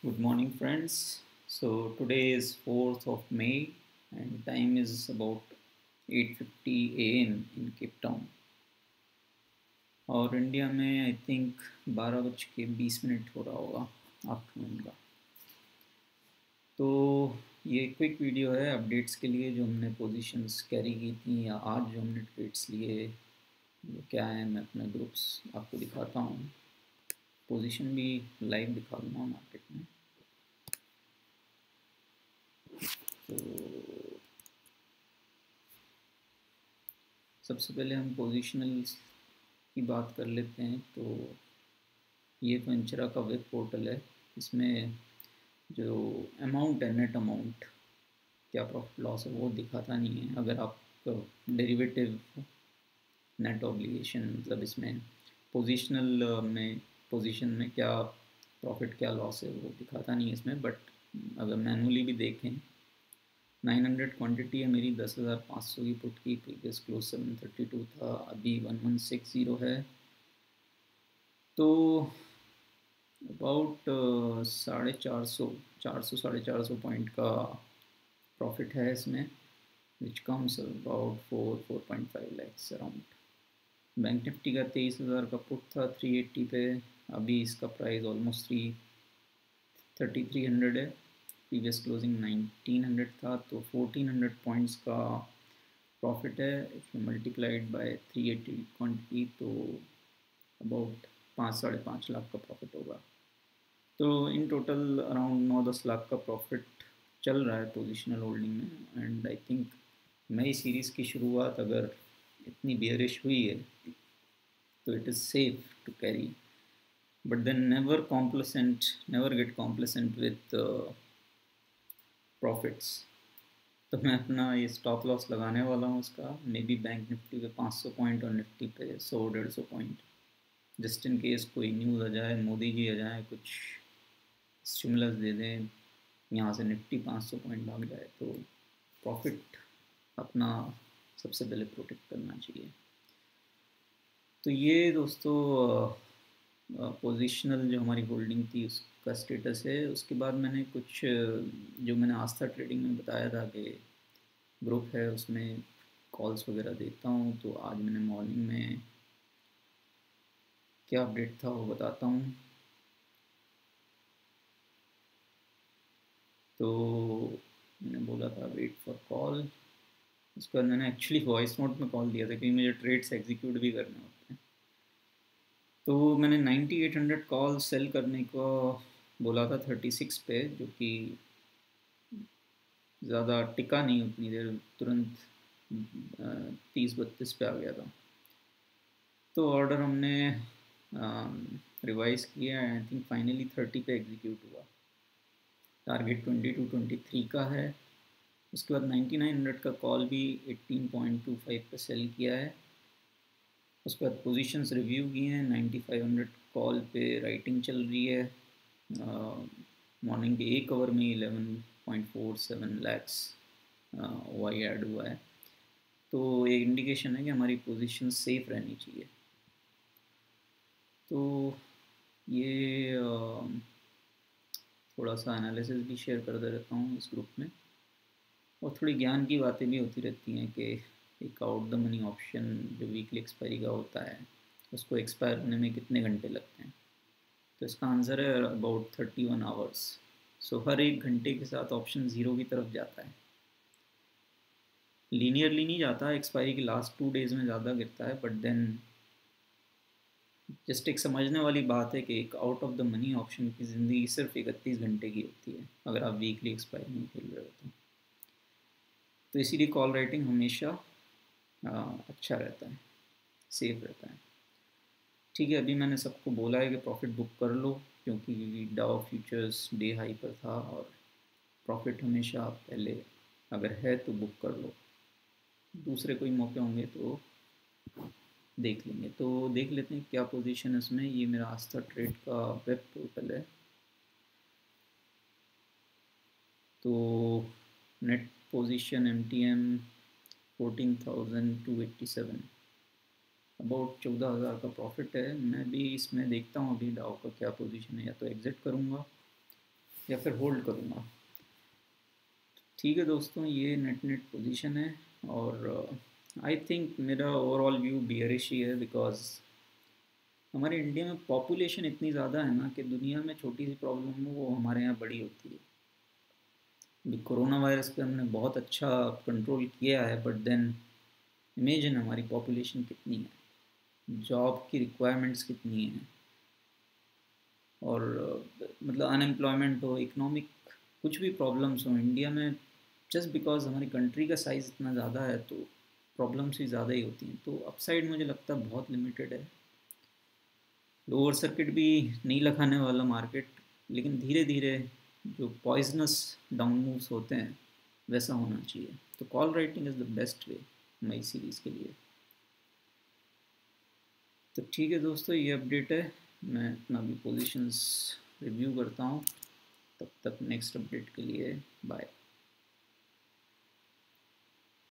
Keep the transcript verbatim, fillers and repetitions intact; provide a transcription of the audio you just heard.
Good morning, friends. So today is fourth of May, and time is about eight fifty a m in Cape Town. और India में I think बारह बज के बीस minute हो रहा होगा आफ्टरनून का। तो ये क्विक वीडियो है अपडेट्स के लिए, जो हमने पोजीशंस कैरी की थी या आज जो हमने ट्रेड्स लिए वो क्या है, मैं अपने ग्रुप्स आपको दिखाता हूँ। पोजीशन भी लाइव दिखा दूँगा मार्केट में। तो सबसे पहले हम पोजिशनल्स की बात कर लेते हैं। तो ये वेंचरा का वेब पोर्टल है। इसमें जो अमाउंट है, नेट अमाउंट, क्या प्रॉफिट लॉस है वो दिखाता नहीं है। अगर आप डेरिवेटिव नेट ऑब्लिगेशन, मतलब इसमें पोजिशनल में पोजीशन में क्या प्रॉफिट क्या लॉस है वो दिखाता नहीं है इसमें। बट अगर मैनुअली भी देखें, नाइन हंड्रेड क्वांटिटी है मेरी, दस हज़ार पाँच सौ की पुट की, previous close seven thirty two था, अभी वन वन सिक्स ज़ीरो है। तो अबाउट साढ़े चार सौ चार सौ साढ़े चार सौ पॉइंट का प्रॉफिट है इसमें, which comes about four four point five lakhs around. Bank Nifty का तेईस हज़ार का पुट था थ्री एट्टी पे, अभी इसका price almost three thirty three hundred है। प्रीवियस क्लोजिंग नाइनटीन हंड्रेड था, तो फोर्टीन हंड्रेड पॉइंट्स का प्रॉफिट है। If you multiplied by three eighty quantity तो अबाउट पाँच साढ़े पाँच लाख का प्रॉफिट होगा। तो इन टोटल अराउंड नौ दस लाख का प्रॉफिट चल रहा है पोजिशनल होल्डिंग में। एंड आई थिंक नई सीरीज़ की शुरुआत अगर इतनी बियरिश हुई है तो it is safe to carry, but then never complacent never get complacent with profits. तो मैं अपना ये स्टॉप लॉस लगाने वाला हूँ उसका, मे बी बैंक निफ्टी पे पाँच सौ पॉइंट और निफ्टी पे सौ डेढ़ सौ पॉइंट, जस्ट इन केस कोई न्यूज़ आ जाए, मोदी जी आ जाए, कुछ स्टिमुलस दे दें, यहाँ से निफ्टी पाँच सौ पॉइंट भाग जाए, तो प्रॉफिट अपना सबसे पहले प्रोटेक्ट करना चाहिए। तो ये दोस्तों पोजिशनल जो हमारी होल्डिंग थी उसका स्टेटस है। उसके बाद मैंने कुछ जो मैंने आस्था ट्रेडिंग में बताया था कि ग्रुप है उसमें कॉल्स वगैरह देता हूँ, तो आज मैंने मॉर्निंग में क्या अपडेट था वो बताता हूँ। तो मैंने बोला था वेट फॉर कॉल, उसके बाद मैंने एक्चुअली वॉइस नोट में कॉल दिया था क्योंकि मुझे ट्रेड्स एग्जीक्यूट भी करने होते हैं। तो मैंने ninety eight hundred call sell करने को बोला था थर्टी सिक्स पे, जो कि ज़्यादा टिका नहीं उतनी देर, तुरंत तीस बत्तीस पे आ गया था। तो ऑर्डर हमने रिवाइज़ किया, आई थिंक फाइनली थर्टी पे एग्जीक्यूट हुआ। Target twenty two twenty three का है। उसके बाद नाइन्टी नाइन हंड्रेड का कॉल भी एटीन पॉइंट टू फाइव पे सेल किया है। उसके बाद पोजीशंस रिव्यू किए हैं, नाइन्टी फाइव हंड्रेड कॉल पे राइटिंग चल रही है। मॉर्निंग के एक आवर में eleven point four seven lakhs वाई ऐड हुआ है, तो एक इंडिकेशन है कि हमारी पोजीशन सेफ रहनी चाहिए। तो ये थोड़ा सा एनालिसिस भी शेयर करते रहता हूँ इस ग्रुप में, और थोड़ी ज्ञान की बातें भी होती रहती हैं कि एक आउट द मनी ऑप्शन जो वीकली एक्सपायरी का होता है उसको एक्सपायर होने में कितने घंटे लगते हैं। तो इसका आंसर है about thirty one hours. So हर एक घंटे के साथ ऑप्शन ज़ीरो की तरफ जाता है, लीनियरली नहीं जाता, एक्सपायरी के लास्ट टू डेज़ में ज़्यादा गिरता है। बट देन जस्ट एक समझने वाली बात है कि एक out of the money option की ज़िंदगी सिर्फ इकतीस घंटे की होती है अगर आप वीकली एक्सपायरी नहीं खेल रहे हो तो। तो इसीलिए कॉल राइटिंग हमेशा आ, अच्छा रहता है, सेफ रहता है। ठीक है, अभी मैंने सबको बोला है कि प्रॉफिट बुक कर लो, क्योंकि डाउ फ्यूचर्स डे हाई पर था और प्रॉफिट हमेशा आप पहले अगर है तो बुक कर लो, दूसरे कोई मौके होंगे तो देख लेंगे। तो देख लेते हैं क्या पोजीशन है इसमें। ये मेरा आस्था ट्रेड का वेब पोर्टल है। तो net position M T M fourteen thousand two eighty seven, अबाउट चौदह हज़ार का प्रॉफिट है। मैं भी इसमें देखता हूँ अभी डाउ का क्या पोजीशन है, या तो एग्ज़िट करूँगा या फिर होल्ड करूँगा। ठीक है दोस्तों, ये नेट नेट पोजीशन है और आई uh, थिंक मेरा ओवरऑल व्यू बियरिश ही है, बिकॉज हमारे इंडिया में पॉपुलेशन इतनी ज़्यादा है ना कि दुनिया में छोटी सी प्रॉब्लम हो वो हमारे यहाँ बड़ी होती है। अभी कोरोना वायरस पे हमने बहुत अच्छा कंट्रोल किया है, बट देन इमेजिन हमारी पॉपुलेशन कितनी है, जॉब की रिक्वायरमेंट्स कितनी हैं, और uh, मतलब अनएम्प्लॉयमेंट हो, इकोनॉमिक कुछ भी प्रॉब्लम्स हो इंडिया में, जस्ट बिकॉज हमारी कंट्री का साइज़ इतना ज़्यादा है तो प्रॉब्लम्स भी ज़्यादा ही होती हैं। तो अपसाइड मुझे लगता है बहुत लिमिटेड है। लोअर सर्किट भी नहीं लगाने वाला मार्केट, लेकिन धीरे धीरे जो पॉइजनस डाउन मूव्स होते हैं वैसा होना चाहिए। तो call writing is the best way May series के लिए। तो ठीक है दोस्तों, ये अपडेट है। मैं अपना भी पोजीशंस रिव्यू करता हूँ। तब तक नेक्स्ट अपडेट के लिए बाय।